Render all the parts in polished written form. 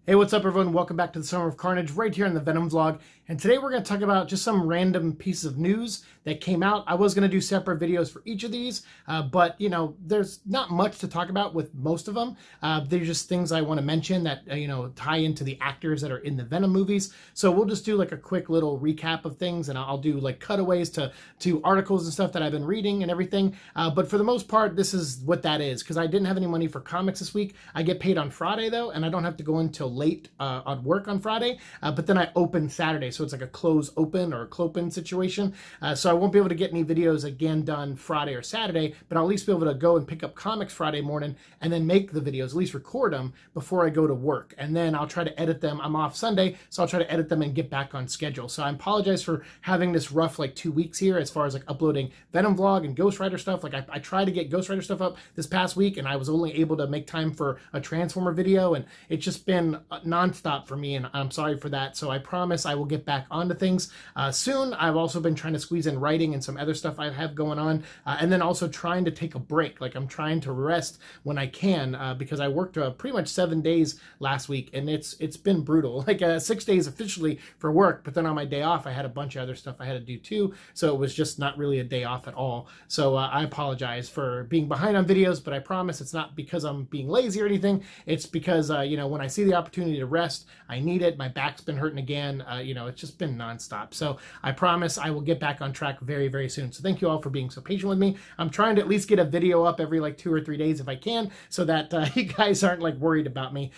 Hey, what's up, everyone? Welcome back to the Summer of Carnage right here on the Venom vlog. And today we're going to talk about just some random pieces of news that came out. I was going to do separate videos for each of these, but, you know, there's not much to talk about with most of them. They're just things I want to mention that, tie into the actors that are in the Venom movies. So we'll just do like a quick little recap of things, and I'll do like cutaways to articles and stuff that I've been reading and everything. But for the most part, this is what that is, because I didn't have any money for comics this week. I get paid on Friday, though, and I don't have to go until late on work on Friday, but then I open Saturday, so it's like a close open or a clopen situation. So I won't be able to get any videos again done Friday or Saturday, but I'll at least be able to go and pick up comics Friday morning and then make the videos, at least record them before I go to work. And then I'll try to edit them. I'm off Sunday, so I'll try to edit them and get back on schedule. So I apologize for having this rough like 2 weeks here as far as like uploading Venom vlog and Ghost Rider stuff. Like I tried to get Ghost Rider stuff up this past week, and I was only able to make time for a Transformer video, and it's just been nonstop for me, and I'm sorry for that. So I promise I will get back onto things soon. I've also been trying to squeeze in writing and some other stuff I have going on, and then also trying to take a break. Like I'm trying to rest when I can, because I worked pretty much 7 days last week, and it's been brutal. Like 6 days officially for work, but then on my day off I had a bunch of other stuff I had to do too, so it was just not really a day off at all. So I apologize for being behind on videos, but I promise it's not because I'm being lazy or anything. It's because when I see the opportunity to rest, I need it. My back's been hurting again. It's just been nonstop. So I promise I will get back on track very, very soon. So thank you all for being so patient with me. I'm trying to at least get a video up every like 2 or 3 days if I can, so that you guys aren't like worried about me.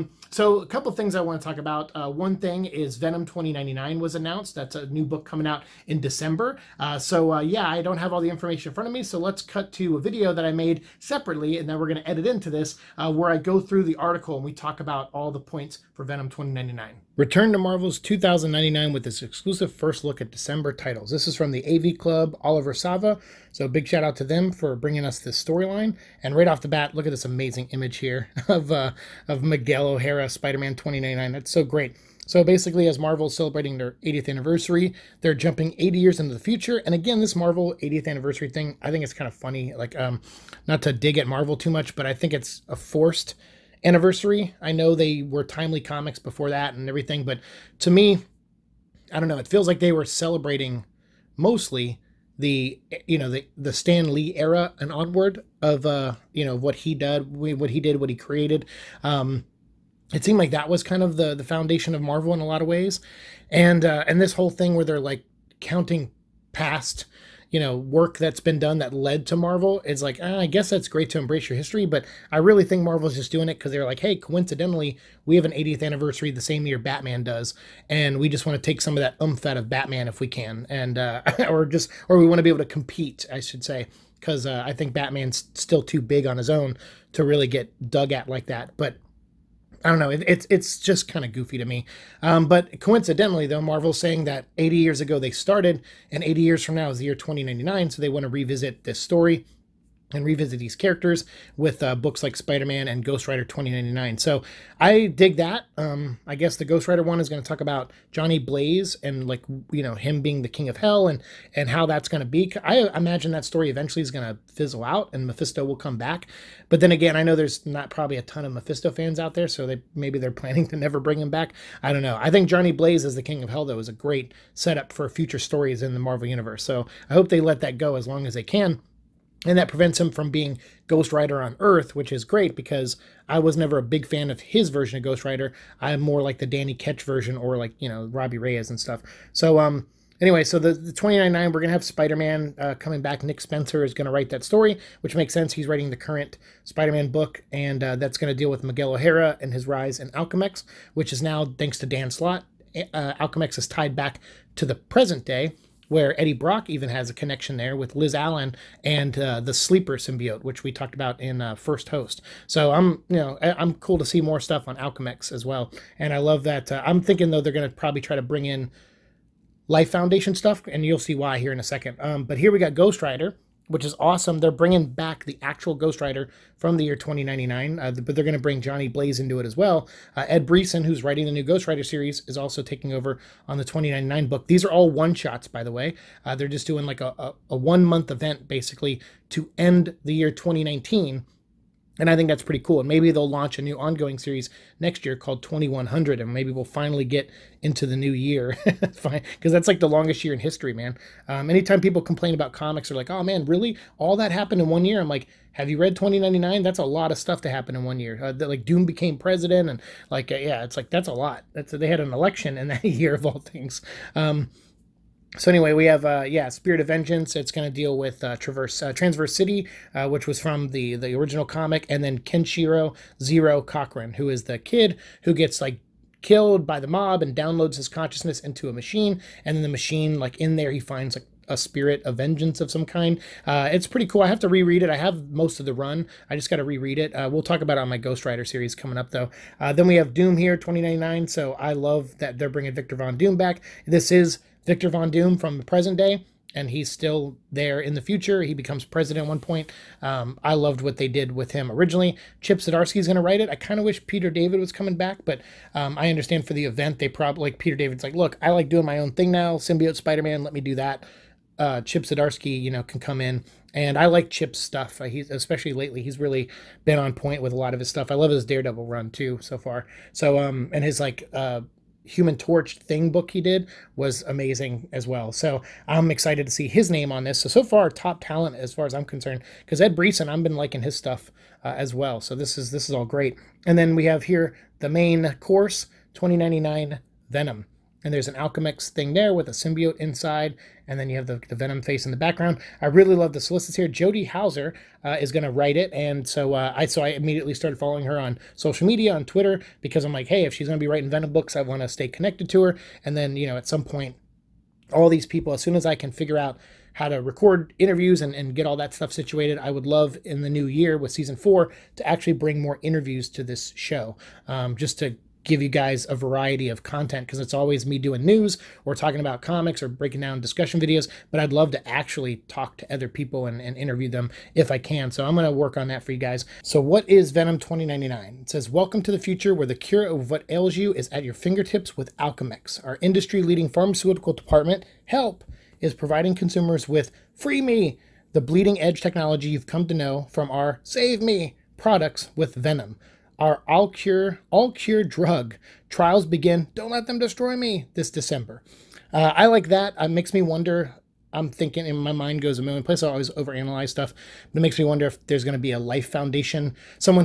So a couple things I want to talk about. One thing is Venom 2099 was announced. That's a new book coming out in December. Yeah, I don't have all the information in front of me, so let's cut to a video that I made separately, and then we're going to edit into this where I go through the article and we talk about all the points for Venom 2099. Return to Marvel's 2099 with this exclusive first look at December titles. This is from the AV Club, Oliver Sava. So big shout out to them for bringing us this storyline. And right off the bat, look at this amazing image here of Miguel O'Hara, Spider-Man 2099. That's so great. So basically, as Marvel is celebrating their 80th anniversary, they're jumping 80 years into the future. And again, this Marvel 80th anniversary thing, I think it's kind of funny. Like, not to dig at Marvel too much, but I think it's a forced anniversary. I know they were Timely Comics before that and everything, but to me, I don't know, it feels like they were celebrating mostly the Stan Lee era and onward of what he did, what he created. It seemed like that was kind of the foundation of Marvel in a lot of ways, and this whole thing where they're like counting past work that's been done that led to Marvel. It's like, I guess that's great to embrace your history, but I really think Marvel's just doing it because they're like, hey, coincidentally, we have an 80th anniversary the same year Batman does, and we just want to take some of that out of Batman if we can, and or we want to be able to compete, I should say, because I think Batman's still too big on his own to really get dug at like that. But I don't know. It's just kind of goofy to me. But coincidentally, though, Marvel's saying that 80 years ago they started, and 80 years from now is the year 2099, so they want to revisit this story and revisit these characters with books like Spider-Man and Ghost Rider 2099. So I dig that. I guess the Ghost Rider one is going to talk about Johnny Blaze and like, him being the king of hell and how that's going to be. I imagine that story eventually is going to fizzle out and Mephisto will come back. But then again, I know there's not probably a ton of Mephisto fans out there, so maybe they're planning to never bring him back. I don't know. I think Johnny Blaze as the king of hell, though, is a great setup for future stories in the Marvel Universe. So I hope they let that go as long as they can. And that prevents him from being Ghost Rider on Earth, which is great because I was never a big fan of his version of Ghost Rider. I'm more like the Danny Ketch version or like, Robbie Reyes and stuff. So anyway, so the 2099, we're going to have Spider-Man coming back. Nick Spencer is going to write that story, which makes sense. He's writing the current Spider-Man book, and that's going to deal with Miguel O'Hara and his rise in Alchemax, which is now, thanks to Dan Slott, Alchemax is tied back to the present day, where Eddie Brock even has a connection there with Liz Allen and the Sleeper symbiote, which we talked about in First Host. So I'm cool to see more stuff on Alchemax as well. And I love that. I'm thinking, though, they're going to probably try to bring in Life Foundation stuff, and you'll see why here in a second. But here we got Ghost Rider, which is awesome. They're bringing back the actual Ghost Rider from the year 2099, but they're going to bring Johnny Blaze into it as well. Ed Brisson, who's writing the new Ghost Rider series, is also taking over on the 2099 book. These are all one-shots, by the way. They're just doing like a one-month event, basically, to end the year 2019 And I think that's pretty cool. And maybe they'll launch a new ongoing series next year called 2100, and maybe we'll finally get into the new year. Because that's like the longest year in history, man. Anytime people complain about comics, they're like, oh man, really? All that happened in 1 year? I'm like, have you read 2099? That's a lot of stuff to happen in 1 year. Like Doom became president, and like, yeah, it's like, that's a lot. They had an election in that year of all things. So anyway, we have, Spirit of Vengeance. It's going to deal with Transverse City, which was from the original comic, and then Kenshiro Zero Cochran, who is the kid who gets, like, killed by the mob and downloads his consciousness into a machine, and then the machine, like, in there, he finds, like, a spirit of vengeance of some kind. It's pretty cool. I have to reread it. I have most of the run. I just got to reread it. We'll talk about it on my Ghost Rider series coming up, though. Then we have Doom here, 2099, so I love that they're bringing Victor Von Doom back. This is Victor Von Doom from the present day, and he's still there in the future. He becomes president at one point. I loved what they did with him originally. Chip Zdarsky is going to write it. I kind of wish Peter David was coming back, but I understand for the event, they probably, like, Peter David's like, look, I like doing my own thing now. Symbiote Spider-Man, let me do that. Chip Zdarsky, can come in. And I like Chip's stuff. He's, especially lately, he's really been on point with a lot of his stuff. I love his Daredevil run, too, so far. So, and his, Human Torch thing book he did was amazing as well. So I'm excited to see his name on this. So far, top talent as far as I'm concerned, because Ed Brisson, I've been liking his stuff as well. So this is all great. And then we have here the main course, 2099 Venom. And there's an Alchemax thing there with a symbiote inside, and then you have the Venom face in the background. I really love the solicits here. Jody Hauser is going to write it, and so I immediately started following her on social media, on Twitter, because I'm like, hey, if she's going to be writing Venom books, I want to stay connected to her. And then, at some point, all these people, as soon as I can figure out how to record interviews and get all that stuff situated, I would love in the new year with season 4 to actually bring more interviews to this show, just to give you guys a variety of content, because it's always me doing news or talking about comics or breaking down discussion videos, but I'd love to actually talk to other people and interview them if I can. So I'm going to work on that for you guys. So what is Venom 2099? It says, welcome to the future where the cure of what ails you is at your fingertips with Alchemax. Our industry-leading pharmaceutical department, Help, is providing consumers with Free Me, the bleeding edge technology you've come to know from our Save Me products with Venom. Our all-cure drug trials begin, don't let them destroy me, this December. I like that. It makes me wonder. I'm thinking, and my mind goes a million places. I always overanalyze stuff. But it makes me wonder if there's going to be a Life Foundation,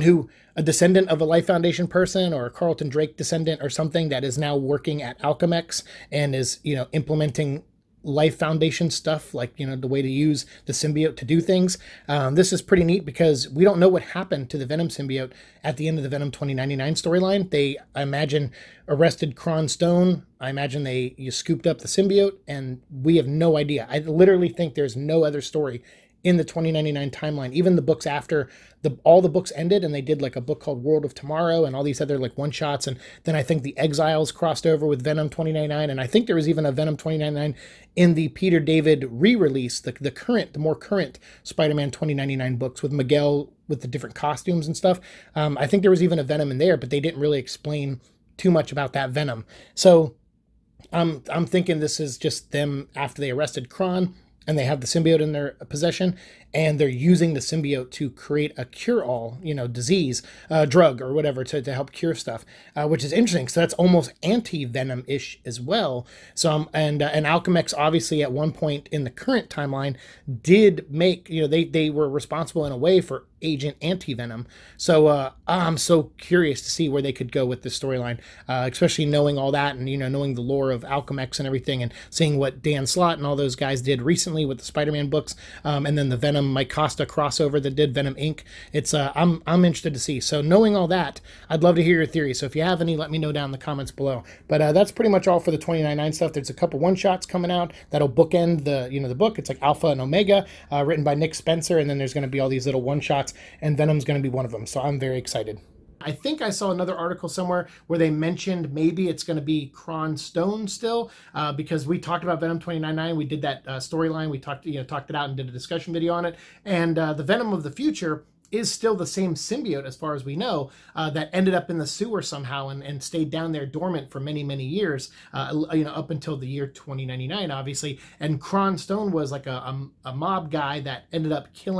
a descendant of a Life Foundation person or a Carlton Drake descendant or something that is now working at Alchemax and is, implementing Life Foundation stuff, like, the way to use the symbiote to do things. This is pretty neat because we don't know what happened to the Venom symbiote at the end of the Venom 2099 storyline. They, I imagine, arrested Kron Stone. I imagine you scooped up the symbiote, and we have no idea. I literally think there's no other story in the 2099 timeline. Even the books after all the books ended, and they did like a book called World of Tomorrow and all these other like one-shots, and then I think the Exiles crossed over with Venom 2099, and I think there was even a Venom 2099 in the Peter David re-release, the more current Spider-Man 2099 books with Miguel with the different costumes and stuff. I think there was even a Venom in there, but they didn't really explain too much about that Venom. So I'm thinking this is just them after they arrested Kron, and they have the symbiote in their possession, and they're using the symbiote to create a cure-all, disease, drug or whatever to help cure stuff, which is interesting. So that's almost anti-Venom-ish as well. So, and Alchemax obviously at one point in the current timeline did make, they were responsible in a way for Agent Anti-Venom. So I'm so curious to see where they could go with this storyline, especially knowing all that and, knowing the lore of Alchemax and everything, and seeing what Dan Slott and all those guys did recently with the Spider-Man books, and then the Venom Mike Costa crossover that did Venom Inc. It's I'm interested to see. So knowing all that, I'd love to hear your theories. So if you have any, let me know down in the comments below. But that's pretty much all for the 2099 stuff. There's a couple one-shots coming out that'll bookend the book. It's like Alpha and Omega, written by Nick Spencer, and then there's going to be all these little one-shots, and Venom's going to be one of them. So I'm very excited. I think I saw another article somewhere where they mentioned maybe it's going to be Kron Stone still, because we talked about Venom 2099. We did that storyline. We talked it out and did a discussion video on it. And the Venom of the future is still the same symbiote, as far as we know, that ended up in the sewer somehow and stayed down there dormant for many, many years, up until the year 2099, obviously. And Kron Stone was like a mob guy that ended up killing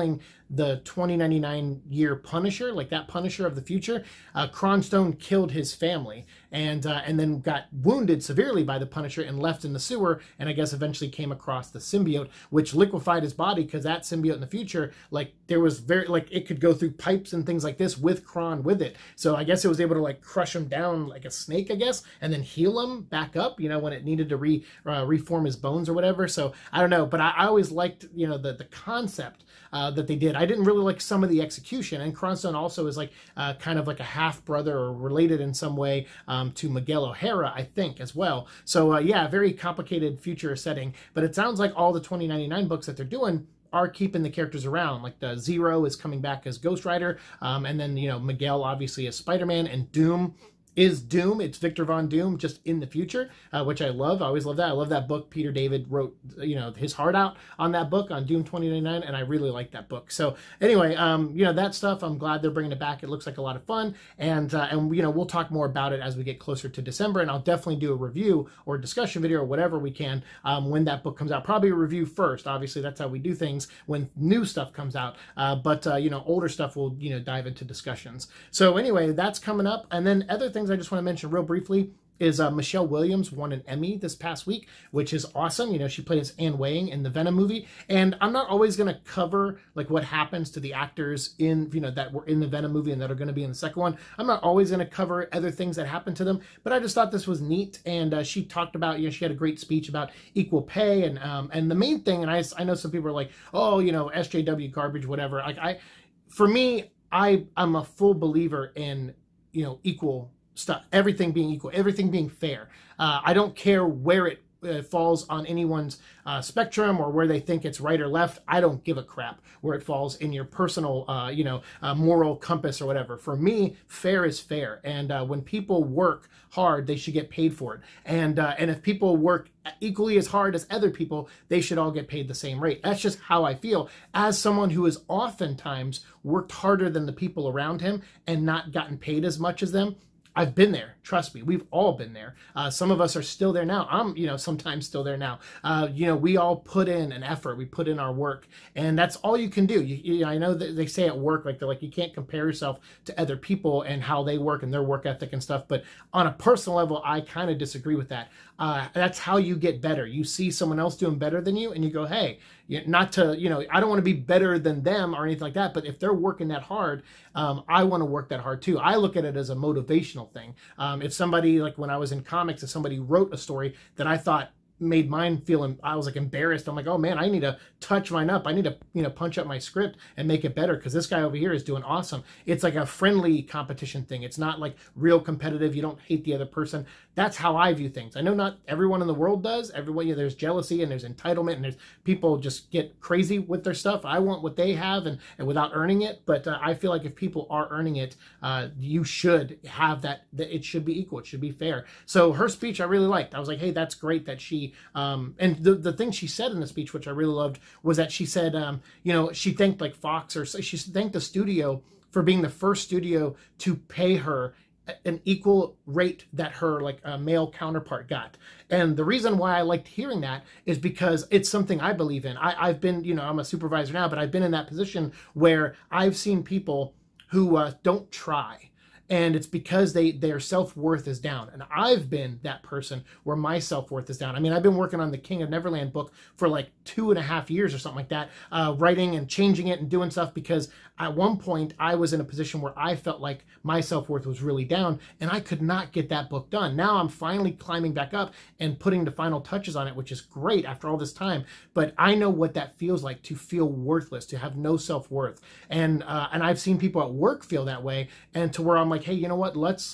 the 2099 year Punisher, like that Punisher of the future. Kronstone killed his family and then got wounded severely by the Punisher and left in the sewer, and I guess eventually came across the symbiote, which liquefied his body, because that symbiote in the future, like there was it could go through pipes and things like this with Kron with it. So I guess it was able to like crush him down like a snake, I guess, and then heal him back up, you know, when it needed to reform his bones or whatever. So I don't know, but I always liked, you know, the concept that they did. I didn't really like some of the execution, and Kronstone also is like kind of like a half brother or related in some way to Miguel O'Hara, I think, as well. So yeah, very complicated future setting, but it sounds like all the 2099 books that they're doing are keeping the characters around. Like the Zero is coming back as Ghost Rider, and then, you know, Miguel obviously as Spider-Man, and Doom is Doom. It's Victor Von Doom, just in the future, which I love. I always love that. I love that book. Peter David wrote, you know, his heart out on that book, on Doom 2099, and I really like that book. So anyway, you know, that stuff, I'm glad they're bringing it back. It looks like a lot of fun, and you know, we'll talk more about it as we get closer to December, and I'll definitely do a review or a discussion video or whatever we can when that book comes out. Probably a review first. Obviously, that's how we do things when new stuff comes out, but you know, older stuff we'll, you know, dive into discussions. So anyway, that's coming up, and then other things I just want to mention real briefly is Michelle Williams won an Emmy this past week, which is awesome. You know, she plays Anne Weying in the Venom movie, and I'm not always going to cover like what happens to the actors in, you know, that were in the Venom movie and that are going to be in the second one. I'm not always going to cover other things that happen to them, but I just thought this was neat. And she talked about, you know, she had a great speech about equal pay, and the main thing, and I know some people are like, oh, you know, SJW garbage, whatever. Like for me, I'm a full believer in, you know, equal stuff, everything being equal, everything being fair. I don't care where it falls on anyone's spectrum or where they think it's right or left. I don't give a crap where it falls in your personal, you know, moral compass or whatever. For me, fair is fair. And when people work hard, they should get paid for it. And if people work equally as hard as other people, they should all get paid the same rate. That's just how I feel as someone who has oftentimes worked harder than the people around him and not gotten paid as much as them. I've been there. Trust me, we've all been there. Some of us are still there now. I'm, you know, sometimes still there now. You know, we all put in an effort. We put in our work, and that's all you can do. I know that they say at work, like they're like, you can't compare yourself to other people and how they work and their work ethic and stuff. But on a personal level, I kind of disagree with that. That's how you get better. You see someone else doing better than you, and you go, hey, not to, you know, I don't want to be better than them or anything like that. But if they're working that hard, I want to work that hard too. I look at it as a motivational thing. If somebody, like when I was in comics, if somebody wrote a story that I thought made mine feel, I was like embarrassed. I'm like, oh man, I need to touch mine up. I need to, you know, punch up my script and make it better because this guy over here is doing awesome. It's like a friendly competition thing. It's not like real competitive. You don't hate the other person. That's how I view things. I know not everyone in the world does. Everyone, you know, there's jealousy and there's entitlement and there's people just get crazy with their stuff. I want what they have and without earning it. But I feel like if people are earning it, you should have that it should be equal. It should be fair. So her speech I really liked. I was like, hey, that's great that she, and the thing she said in the speech, which I really loved, was that she said, you know, she thanked like Fox, or she thanked the studio for being the first studio to pay her an equal rate that her like male counterpart got. And the reason why I liked hearing that is because it's something I believe in. I've been, you know, I'm a supervisor now, but I've been in that position where I've seen people who don't try. And it's because their self-worth is down. And I've been that person where my self-worth is down. I mean, I've been working on the King of Neverland book for like 2.5 years or something like that, writing and changing it and doing stuff because at one point I was in a position where I felt like my self-worth was really down and I could not get that book done. Now I'm finally climbing back up and putting the final touches on it, which is great after all this time. But I know what that feels like, to feel worthless, to have no self-worth. And I've seen people at work feel that way, and to where I'm like, hey, you know what,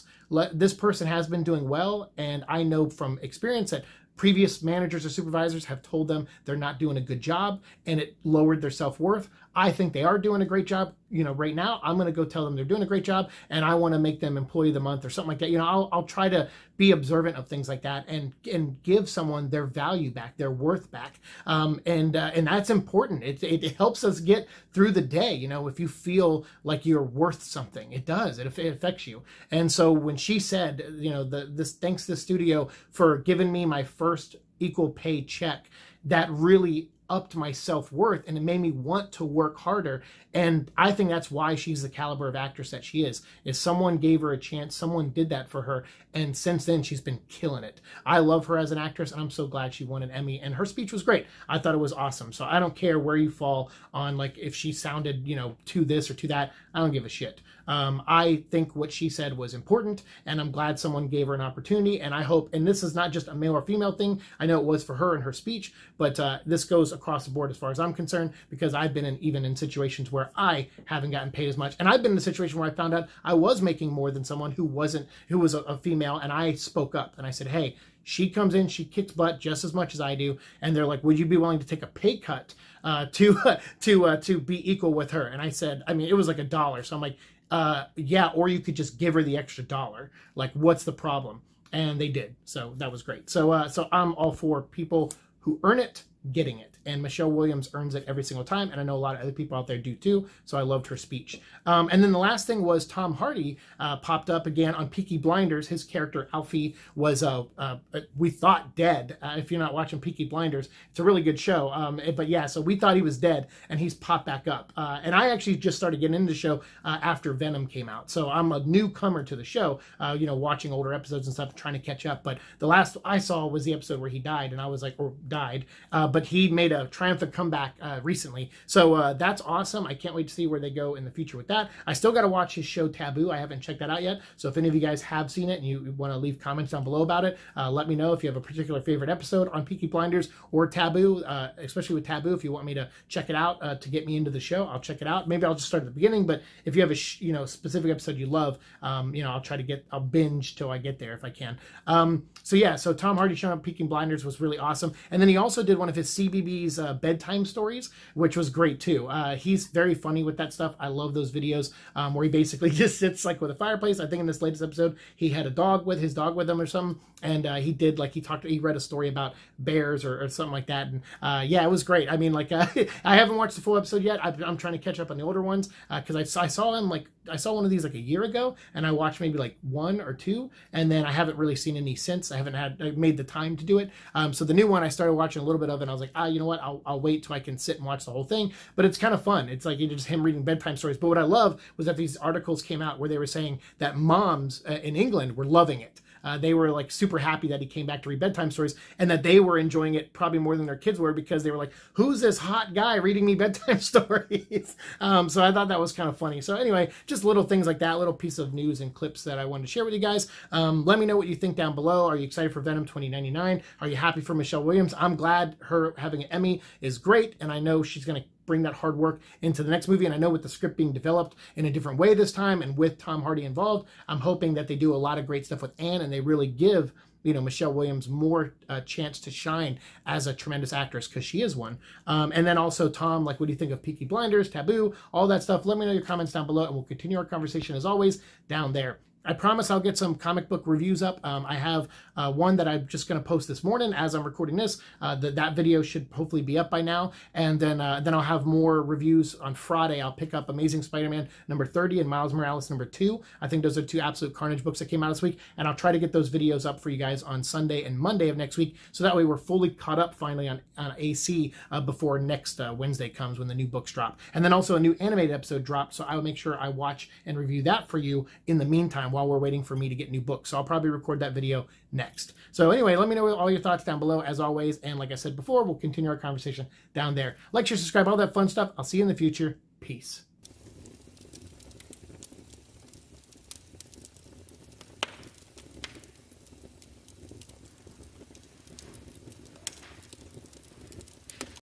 this person has been doing well, and I know from experience that previous managers or supervisors have told them they're not doing a good job, and it lowered their self-worth. I think they are doing a great job. You know, right now, I'm going to go tell them they're doing a great job, and I want to make them Employee of the Month or something like that. You know, I'll try to be observant of things like that and give someone their value back, their worth back. And that's important. It helps us get through the day. You know, if you feel like you're worth something, it does. It affects you. And so when she said, you know, this thanks to the studio for giving me my first equal pay check, that really upped my self-worth and it made me want to work harder. And I think that's why she's the caliber of actress that she is someone gave her a chance, someone did that for her, and since then she's been killing it. I love her as an actress, and I'm so glad she won an Emmy, and her speech was great. I thought it was awesome. So I don't care where you fall on, like, if she sounded, you know, to this or to that, I don't give a shit. I think what she said was important, and I'm glad someone gave her an opportunity, and I hope, and this is not just a male or female thing, I know it was for her in her speech, but this goes across the board as far as I'm concerned, because I've been even in situations where I haven't gotten paid as much, and I've been in a situation where I found out I was making more than someone who was a female, and I spoke up, and I said, hey, she comes in, she kicks butt just as much as I do, and they're like, would you be willing to take a pay cut to be equal with her? And I said, I mean, it was like $1, so I'm like, yeah, or you could just give her the extra $1. Like, what's the problem? And they did, so that was great. So so I'm all for people who earn it getting it, and Michelle Williams earns it every single time, and I know a lot of other people out there do too, so I loved her speech. And then the last thing was Tom Hardy popped up again on Peaky Blinders. His character Alfie was we thought dead. If you're not watching Peaky Blinders, it's a really good show, but yeah, so we thought he was dead, and he's popped back up. And I actually just started getting into the show after Venom came out, so I'm a newcomer to the show, you know, watching older episodes and stuff, trying to catch up. But the last I saw was the episode where he died, and I was like, or died, but he made a triumphant comeback recently. So that's awesome. I can't wait to see where they go in the future with that. I still got to watch his show Taboo. I haven't checked that out yet. So if any of you guys have seen it and you want to leave comments down below about it, let me know if you have a particular favorite episode on Peaky Blinders or Taboo, especially with Taboo. If you want me to check it out to get me into the show, I'll check it out. Maybe I'll just start at the beginning, but if you have a specific episode you love, you know, I'll binge till I get there if I can. So yeah, so Tom Hardy showing up Peaky Blinders was really awesome. And then he also did one of his CBB's bedtime stories, which was great too. He's very funny with that stuff. I love those videos where he basically just sits like with a fireplace. I think in this latest episode, he had his dog with him or something. And he read a story about bears or something like that. And yeah, it was great. I mean, like, I haven't watched the full episode yet. I'm trying to catch up on the older ones because I saw him I saw one of these like a year ago, and I watched maybe like 1 or 2, and then I haven't really seen any since. I made the time to do it. So the new one I started watching a little bit of, and I was like, you know what? I'll wait till I can sit and watch the whole thing. But it's kind of fun. It's like just him reading bedtime stories. But what I love was that these articles came out where they were saying that moms in England were loving it. They were like super happy that he came back to read bedtime stories, and that they were enjoying it probably more than their kids were, because they were like, who's this hot guy reading me bedtime stories? So I thought that was kind of funny. So anyway, just little things like that, little piece of news and clips that I wanted to share with you guys. Let me know what you think down below. Are you excited for Venom 2099? Are you happy for Michelle Williams? I'm glad her having an Emmy is great, and I know she's going to bring that hard work into the next movie. And I know with the script being developed in a different way this time, and with Tom Hardy involved, I'm hoping that they do a lot of great stuff with Anne, and they really give, you know, Michelle Williams more chance to shine as a tremendous actress, because she is one. And then also, Tom, like, what do you think of Peaky Blinders, Taboo, all that stuff? Let me know your comments down below, and we'll continue our conversation as always down there. I promise I'll get some comic book reviews up. I have one that I'm just going to post this morning as I'm recording this. That video should hopefully be up by now. And then I'll have more reviews on Friday. I'll pick up Amazing Spider-Man number 30 and Miles Morales number 2. I think those are 2 Absolute Carnage books that came out this week. And I'll try to get those videos up for you guys on Sunday and Monday of next week, so that way we're fully caught up finally on AC before next Wednesday comes, when the new books drop. And then also a new animated episode dropped, so I will make sure I watch and review that for you in the meantime, while we're waiting for me to get new books. So I'll probably record that video next. So anyway, let me know all your thoughts down below as always. And like I said before, we'll continue our conversation down there. Like, share, subscribe, all that fun stuff. I'll see you in the future. Peace.